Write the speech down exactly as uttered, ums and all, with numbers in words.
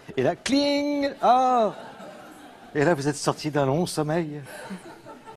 Et là, cling. Ah. Et là, vous êtes sorti d'un long sommeil.